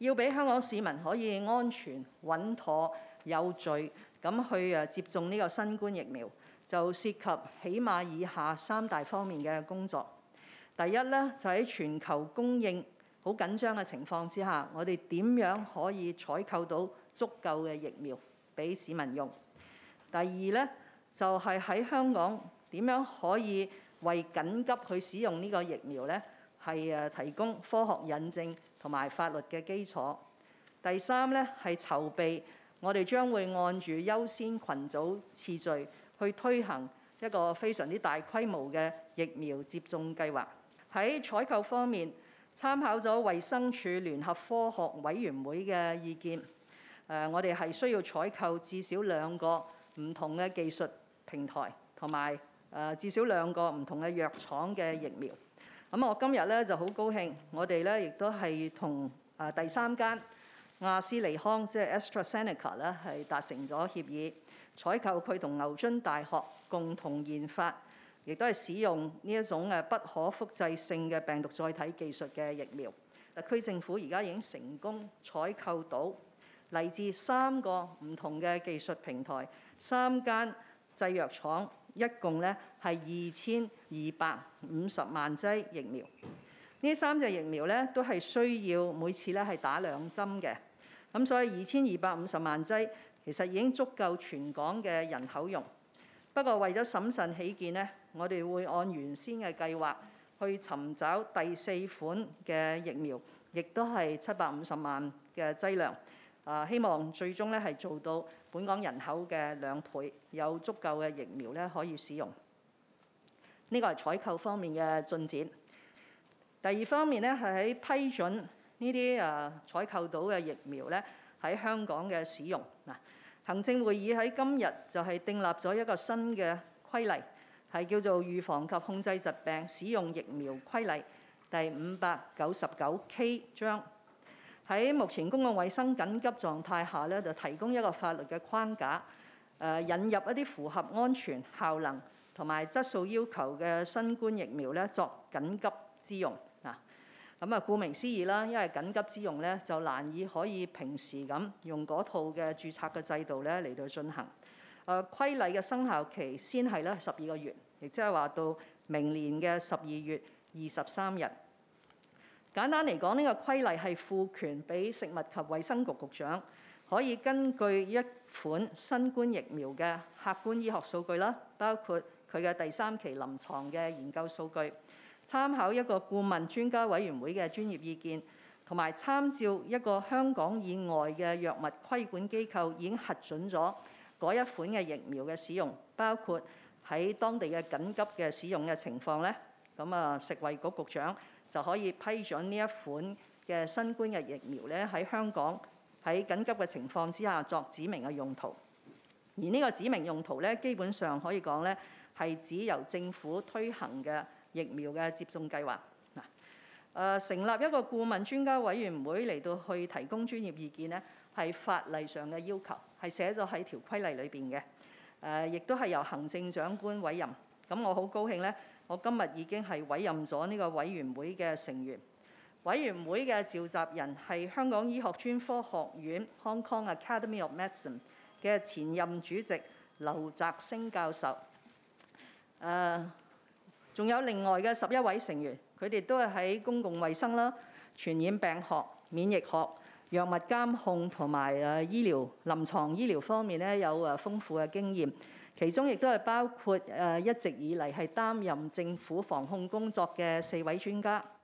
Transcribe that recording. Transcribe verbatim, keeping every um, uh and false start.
要俾香港市民可以安全、穩妥、有序咁去誒接種呢個新冠疫苗，就涉及起碼以下三大方面嘅工作。第一咧，就喺全球供應好緊張嘅情況之下，我哋點樣可以採購到足夠嘅疫苗俾市民用？第二咧，就係喺香港點樣可以為緊急去使用呢個疫苗咧，係誒提供科學引證同埋法律嘅基礎。第三咧，係籌備我哋將會按住優先群組次序去推行一個非常之大規模嘅疫苗接種計劃。喺採購方面，參考咗衛生署聯合科學委員會嘅意見，誒我哋係需要採購至少兩個唔同嘅技術平台，同埋誒至少兩個唔同嘅藥廠嘅疫苗。咁我今日咧就好高興，我哋咧亦都係同誒第三間亞斯利康即係 AstraZeneca 咧係達成咗協議，採購佢同牛津大學共同研發，亦都係使用呢一種誒不可複製性嘅病毒載體技術嘅疫苗。特區政府而家已經成功採購到嚟自三個唔同嘅技術平台、三間製藥廠，一共咧係二千二百五十萬劑疫苗。呢三隻疫苗咧都係需要每次咧係打兩針嘅，咁所以二千二百五十萬劑其實已經足夠全港嘅人口用。不過為咗審慎起見呢，我哋會按原先嘅計劃去尋找第四款嘅疫苗，亦都係七百五十萬嘅劑量。啊，希望最終咧係做到本港人口嘅兩倍，有足夠嘅疫苗咧可以使用。呢個係採購方面嘅進展。第二方面咧係喺批准呢啲誒採購到嘅疫苗咧喺香港嘅使用嗱。行政會議喺今日就係訂立咗一個新嘅規例，係叫做《預防及控制疾病使用疫苗規例》第五百九十九 K 章。喺目前公共衛生緊急狀態下咧，就提供一個法律嘅框架，誒引入一啲符合安全、效能同埋質素要求嘅新冠疫苗咧作緊急之用嗱。咁啊，顧名思義啦，因為緊急之用咧，就難以可以平時咁用嗰套嘅註冊嘅制度咧嚟到進行。誒規例嘅生效期先係咧十二個月，亦即係話到明年嘅十二月二十三日。簡單嚟講，呢個規例係賦權俾食物及衛生局局長，可以根據一款新冠疫苗嘅客觀醫學數據啦，包括佢嘅第三期臨床嘅研究數據，參考一個顧問專家委員會嘅專業意見，同埋參照一個香港以外嘅藥物規管機構已經核准咗嗰一款嘅疫苗嘅使用，包括喺當地嘅緊急嘅使用嘅情況咧，咁啊食衞局局長就可以批准呢一款嘅新冠嘅疫苗咧喺香港喺緊急嘅情況之下作指明嘅用途。而呢個指明用途咧，基本上可以講咧係指由政府推行嘅疫苗嘅接種計劃嗱。誒成立一個顧問專家委員會嚟到去提供專業意見咧，係法例上嘅要求，係寫咗喺條規例裏邊嘅。誒亦都係由行政長官委任。咁我好高興咧，我今日已經係委任咗呢個委員會嘅成員。委員會嘅召集人係香港醫學專科學院 Hong Kong Academy of Medicine 嘅前任主席劉澤星教授。誒、呃，仲有另外嘅十一位成員，佢哋都係喺公共衛生啦、傳染病學、免疫學、藥物監控同埋誒醫療臨床醫療方面咧有誒豐富嘅經驗。其中亦都係包括誒一直以嚟係擔任政府防控工作嘅四位專家。